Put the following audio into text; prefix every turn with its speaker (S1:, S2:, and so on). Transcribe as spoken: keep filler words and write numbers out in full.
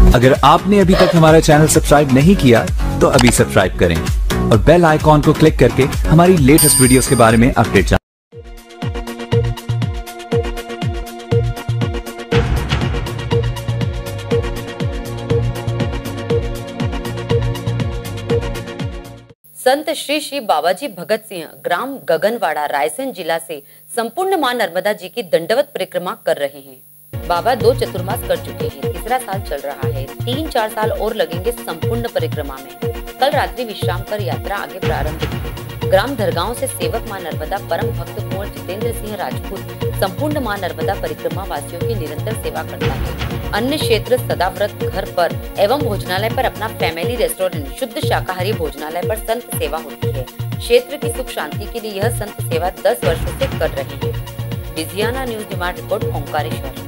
S1: अगर आपने अभी तक हमारा चैनल सब्सक्राइब नहीं किया तो अभी सब्सक्राइब करें और बेल आइकॉन को क्लिक करके हमारी लेटेस्ट वीडियोस के बारे में अपडेट जानें।
S2: संत श्री श्री बाबाजी भगत सिंह ग्राम गगनवाड़ा रायसेन जिला से संपूर्ण मां नर्मदा जी की दंडवत परिक्रमा कर रहे हैं। बाबा दो चतुर्मास कर चुके हैं, तीसरा साल चल रहा है। तीन चार साल और लगेंगे संपूर्ण परिक्रमा में। कल रात्रि विश्राम कर यात्रा आगे प्रारंभ हुई। ग्राम धरगांव से सेवक मां नर्मदा परम भक्त कुंवर जितेंद्र सिंह राजपूत संपूर्ण मां नर्मदा परिक्रमा वासियों की निरंतर सेवा करता है। अन्य क्षेत्र सदाव्रत घर पर एवं भोजनालय पर अपना फैमिली रेस्टोरेंट शुद्ध शाकाहारी भोजनालय पर संत सेवा होती है। क्षेत्र की सुख शांति के लिए यह संत सेवा दस वर्षों से कर रहे हैं। विजियाना न्यूज डिमांड रिपोर्ट ओंकारेश्वर।